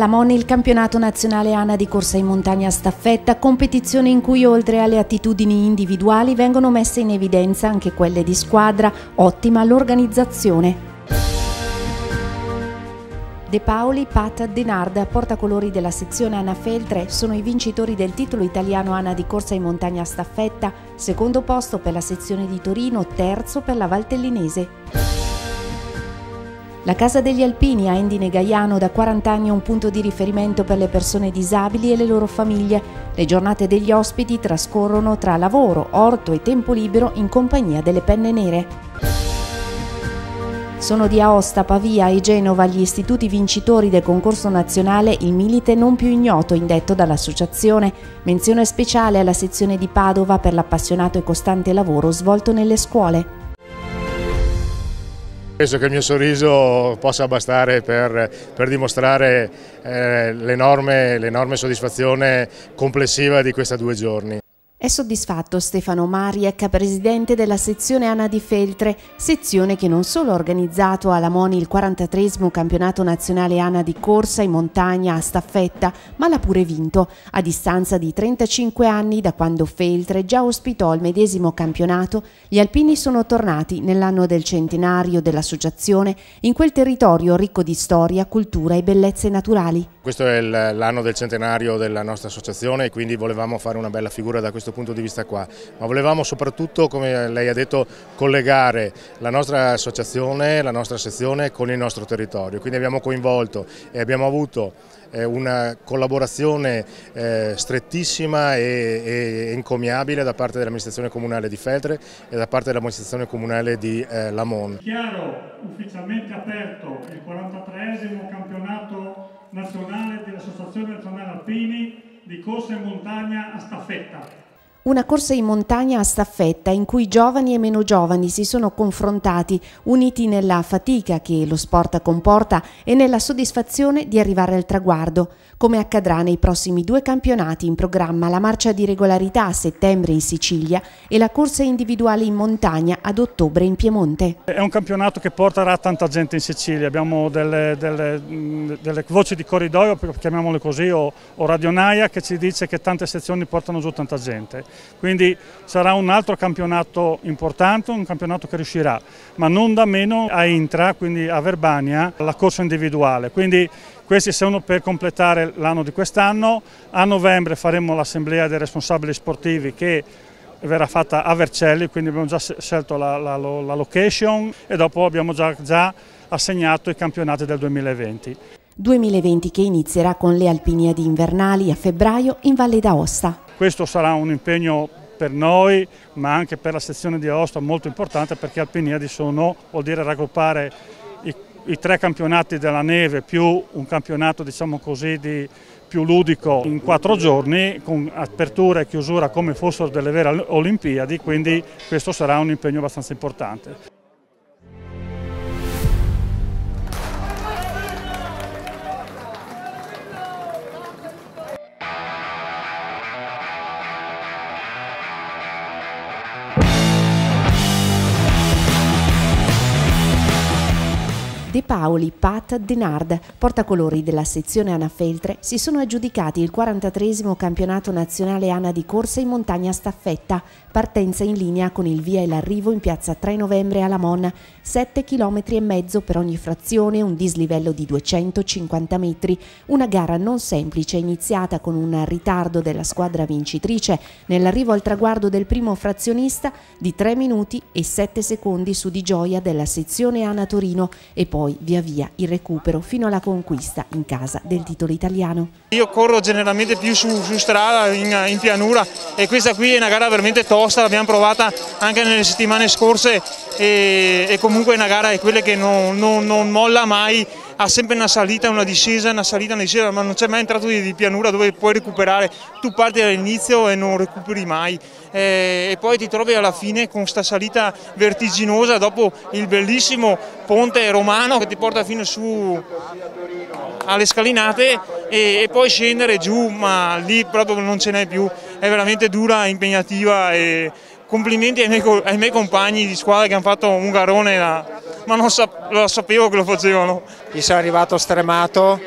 alla Mon il campionato nazionale ANA di corsa in montagna a staffetta, competizione in cui oltre alle attitudini individuali vengono messe in evidenza anche quelle di squadra, ottima l'organizzazione. De Paoli, Pat, Denard, portacolori della sezione ANA Feltre, sono i vincitori del titolo italiano ANA di corsa in montagna a staffetta, secondo posto per la sezione di Torino, terzo per la Valtellinese. La Casa degli Alpini a Endine Gaiano da 40 anni è un punto di riferimento per le persone disabili e le loro famiglie. Le giornate degli ospiti trascorrono tra lavoro, orto e tempo libero in compagnia delle penne nere. Sono di Aosta, Pavia e Genova gli istituti vincitori del concorso nazionale Il Milite non più ignoto indetto dall'associazione. Menzione speciale alla sezione di Padova per l'appassionato e costante lavoro svolto nelle scuole. Penso che il mio sorriso possa bastare per dimostrare l'enorme soddisfazione complessiva di questi 2 giorni. È soddisfatto Stefano Mariec, presidente della sezione ANA di Feltre, sezione che non solo ha organizzato alla Moni il 43esimo campionato nazionale ANA di corsa in montagna a staffetta, ma l'ha pure vinto, a distanza di 35 anni da quando Feltre già ospitò il medesimo campionato. Gli alpini sono tornati nell'anno del centenario dell'associazione in quel territorio ricco di storia, cultura e bellezze naturali. Questo è l'anno del centenario della nostra associazione e quindi volevamo fare una bella figura da questo punto di vista qua, ma volevamo soprattutto, come lei ha detto, collegare la nostra associazione, la nostra sezione con il nostro territorio, quindi abbiamo coinvolto e abbiamo avuto una collaborazione strettissima e encomiabile da parte dell'amministrazione comunale di Feltre e da parte dell'amministrazione comunale di La Mon. Dichiaro ufficialmente aperto il 43esimo campionato nazionale dell'Associazione Nazionale Alpini di corsa in montagna a staffetta. Una corsa in montagna a staffetta in cui giovani e meno giovani si sono confrontati, uniti nella fatica che lo sport comporta e nella soddisfazione di arrivare al traguardo. Come accadrà nei prossimi 2 campionati in programma la marcia di regolarità a settembre in Sicilia e la corsa individuale in montagna ad ottobre in Piemonte. È un campionato che porterà tanta gente in Sicilia, abbiamo delle voci di corridoio, chiamiamole così, o radionaia, che ci dice che tante sezioni portano giù tanta gente. Quindi sarà un altro campionato importante, un campionato che riuscirà, ma non da meno a Intra, quindi a Verbania, la corsa individuale. Quindi questi sono per completare l'anno di quest'anno. A novembre faremo l'assemblea dei responsabili sportivi che verrà fatta a Vercelli, quindi abbiamo già scelto la location e dopo abbiamo già assegnato i campionati del 2020. 2020 che inizierà con le Alpiniadi invernali a febbraio in Valle d'Aosta. Questo sarà un impegno per noi, ma anche per la sezione di Aosta molto importante, perché Alpiniadi vuol dire raggruppare i 3 campionati della neve più un campionato, diciamo così, più ludico in 4 giorni, con apertura e chiusura come fossero delle vere Olimpiadi, quindi questo sarà un impegno abbastanza importante. De Paoli, Pat, Denard, portacolori della sezione ANA Feltre, si sono aggiudicati il 43esimo campionato nazionale ANA di corsa in montagna a staffetta, partenza in linea con il via e l'arrivo in piazza 3 novembre alla Mon, 7,5 km per ogni frazione, un dislivello di 250 metri, una gara non semplice iniziata con un ritardo della squadra vincitrice nell'arrivo al traguardo del primo frazionista di 3 minuti e 7 secondi su Di Gioia della sezione ANA Torino e poi via via il recupero fino alla conquista in casa del titolo italiano. Io corro generalmente più su strada, in pianura, e questa qui è una gara veramente tosta, l'abbiamo provata anche nelle settimane scorse e comunque è una gara di quelle che non molla mai, ha sempre una salita, una discesa, ma non c'è mai entrato di pianura dove puoi recuperare. Tu parti dall'inizio e non recuperi mai e poi ti trovi alla fine con questa salita vertiginosa dopo il bellissimo ponte romano che ti porta fino su alle scalinate e poi scendere giù, ma lì proprio non ce n'è più, è veramente dura, impegnativa e complimenti ai miei compagni di squadra che hanno fatto un garone, ma non lo sapevo che lo facevano. Io sono arrivato stremato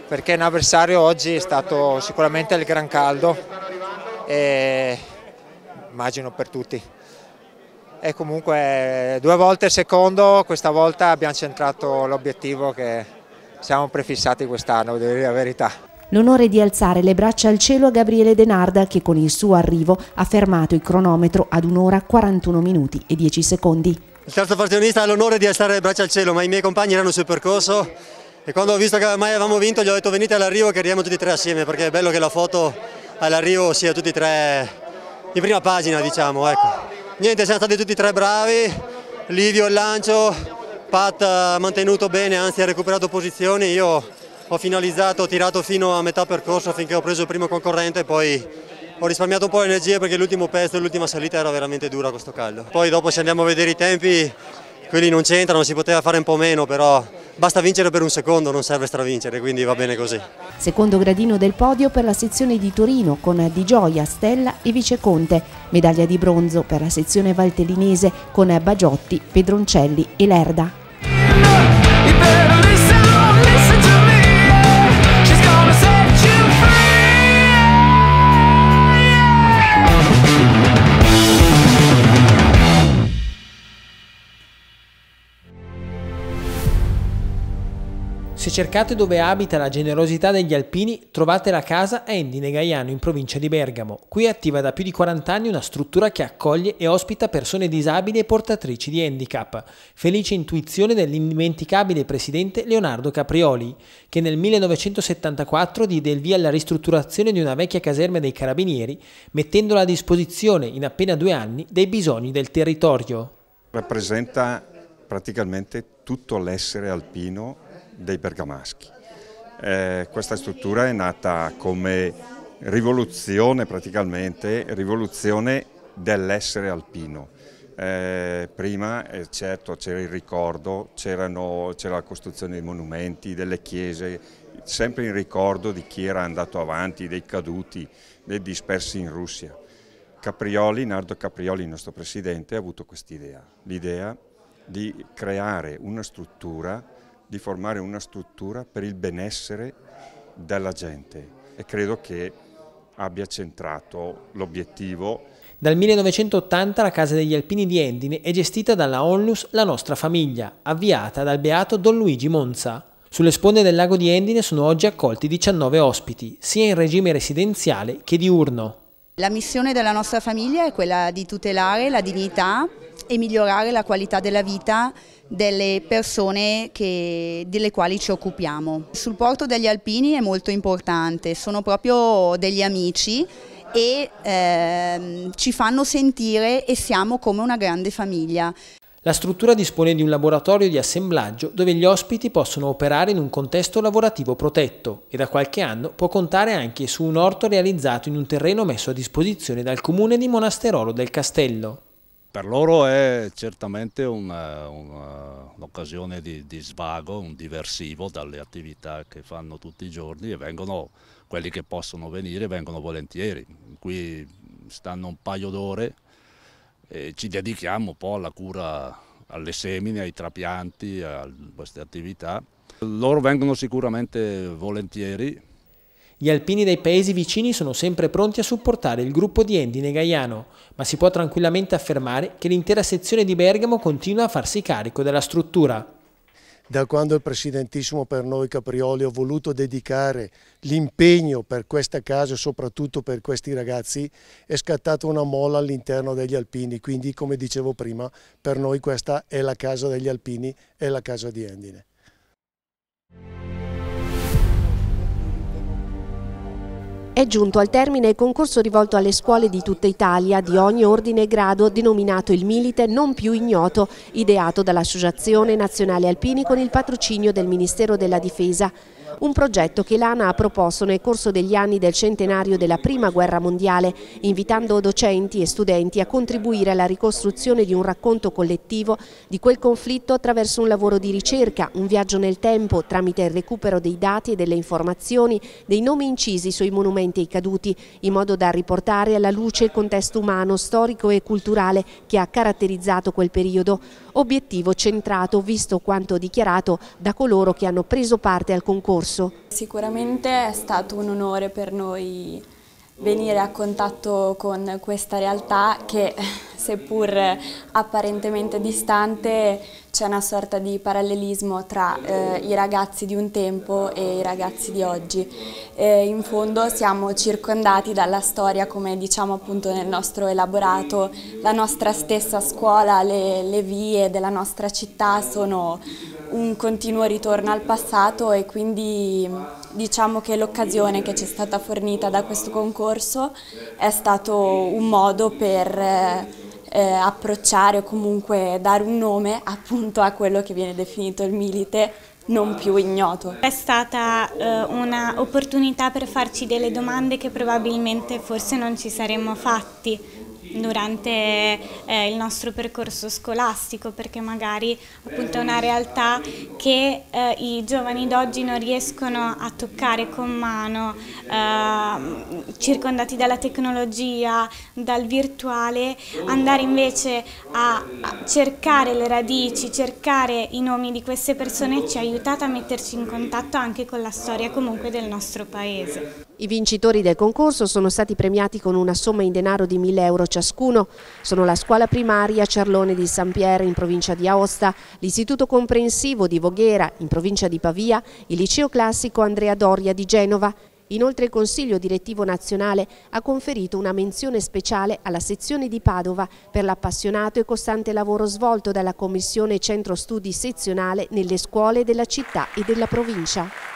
perché un avversario oggi è stato sicuramente il gran caldo, e immagino per tutti. E comunque 2 volte il secondo, questa volta abbiamo centrato l'obiettivo che siamo prefissati quest'anno, devo dire la verità. L'onore di alzare le braccia al cielo a Gabriele Denard, che con il suo arrivo ha fermato il cronometro ad 1 ora 41 minuti e 10 secondi. Il terzo partita ha l'onore di alzare le braccia al cielo, ma i miei compagni erano sul percorso e quando ho visto che mai avevamo vinto gli ho detto venite all'arrivo che arriviamo tutti e 3 assieme, perché è bello che la foto all'arrivo sia tutti e 3 in prima pagina, diciamo, ecco. Niente, siamo stati tutti e 3 bravi, Livio il lancio, Pat ha mantenuto bene, anzi ha recuperato posizioni, io ho finalizzato, ho tirato fino a metà percorso finché ho preso il primo concorrente e poi ho risparmiato un po' di energia perché l'ultimo pezzo, l'ultima salita era veramente dura con sto caldo. Poi dopo se andiamo a vedere i tempi, quelli non c'entrano, si poteva fare un po' meno, però basta vincere per un secondo, non serve stravincere, quindi va bene così. Secondo gradino del podio per la sezione di Torino con Di Gioia, Stella e Viceconte. Medaglia di bronzo per la sezione valtellinese con Bagiotti, Pedroncelli e Lerda. Se cercate dove abita la generosità degli alpini, trovate la casa a Endine Gaiano in provincia di Bergamo. Qui è attiva da più di 40 anni una struttura che accoglie e ospita persone disabili e portatrici di handicap. Felice intuizione dell'indimenticabile presidente Leonardo Caprioli, che nel 1974 diede il via alla ristrutturazione di una vecchia caserma dei Carabinieri, mettendola a disposizione in appena 2 anni dei bisogni del territorio. Rappresenta praticamente tutto l'essere alpino dei bergamaschi. Questa struttura è nata come rivoluzione, praticamente rivoluzione dell'essere alpino. Prima certo c'era il ricordo, c'era la costruzione dei monumenti, delle chiese, sempre in ricordo di chi era andato avanti, dei caduti, dei dispersi in Russia. Nardo Caprioli, il nostro presidente, ha avuto quest'idea, l'idea di creare una struttura, di formare una struttura per il benessere della gente, e credo che abbia centrato l'obiettivo. Dal 1980 la Casa degli Alpini di Endine è gestita dalla Onlus La Nostra Famiglia, avviata dal beato Don Luigi Monza. Sulle sponde del lago di Endine sono oggi accolti 19 ospiti, sia in regime residenziale che diurno. La missione della nostra famiglia è quella di tutelare la dignità e migliorare la qualità della vita delle persone delle quali ci occupiamo. Il supporto degli alpini è molto importante, sono proprio degli amici e ci fanno sentire e siamo come una grande famiglia. La struttura dispone di un laboratorio di assemblaggio dove gli ospiti possono operare in un contesto lavorativo protetto e da qualche anno può contare anche su un orto realizzato in un terreno messo a disposizione dal comune di Monasterolo del Castello. Per loro è certamente un'occasione di svago, un diversivo dalle attività che fanno tutti i giorni, e quelli che possono venire vengono volentieri. Qui stanno un paio d'ore e ci dedichiamo un po' alla cura alle semine, ai trapianti, a queste attività. Loro vengono sicuramente volentieri. Gli alpini dei paesi vicini sono sempre pronti a supportare il gruppo di Endine Gaiano, ma si può tranquillamente affermare che l'intera sezione di Bergamo continua a farsi carico della struttura. Da quando il presidentissimo per noi Caprioli ha voluto dedicare l'impegno per questa casa, soprattutto per questi ragazzi, è scattata una molla all'interno degli alpini, quindi come dicevo prima, per noi questa è la casa degli alpini, è la casa di Endine. È giunto al termine il concorso rivolto alle scuole di tutta Italia di ogni ordine e grado denominato il Milite Non Più Ignoto, ideato dall'Associazione Nazionale Alpini con il patrocinio del Ministero della Difesa. Un progetto che l'ANA ha proposto nel corso degli anni del centenario della Prima Guerra Mondiale, invitando docenti e studenti a contribuire alla ricostruzione di un racconto collettivo di quel conflitto attraverso un lavoro di ricerca, un viaggio nel tempo tramite il recupero dei dati e delle informazioni, dei nomi incisi sui monumenti ai caduti, in modo da riportare alla luce il contesto umano, storico e culturale che ha caratterizzato quel periodo. Obiettivo centrato, visto quanto dichiarato da coloro che hanno preso parte al concorso concorso. Sicuramente è stato un onore per noi venire a contatto con questa realtà che, seppur apparentemente distante, c'è una sorta di parallelismo tra i ragazzi di un tempo e i ragazzi di oggi. In fondo siamo circondati dalla storia, come diciamo appunto nel nostro elaborato, la nostra stessa scuola, le vie della nostra città sono un continuo ritorno al passato e quindi diciamo che l'occasione che ci è stata fornita da questo concorso è stato un modo per approcciare o comunque dare un nome appunto a quello che viene definito il Milite non più ignoto. È stata un'opportunità per farci delle domande che probabilmente forse non ci saremmo fatti durante il nostro percorso scolastico, perché magari appunto è una realtà che i giovani d'oggi non riescono a toccare con mano, circondati dalla tecnologia, dal virtuale. Andare invece a cercare le radici, cercare i nomi di queste persone ci ha aiutato a metterci in contatto anche con la storia comunque del nostro paese. I vincitori del concorso sono stati premiati con una somma in denaro di 1.000 euro ciascuno. Sono la scuola primaria Ciarlone di San Pier in provincia di Aosta, l'istituto comprensivo di Voghera in provincia di Pavia, il liceo classico Andrea Doria di Genova. Inoltre il Consiglio Direttivo Nazionale ha conferito una menzione speciale alla sezione di Padova per l'appassionato e costante lavoro svolto dalla Commissione Centro Studi Sezionale nelle scuole della città e della provincia.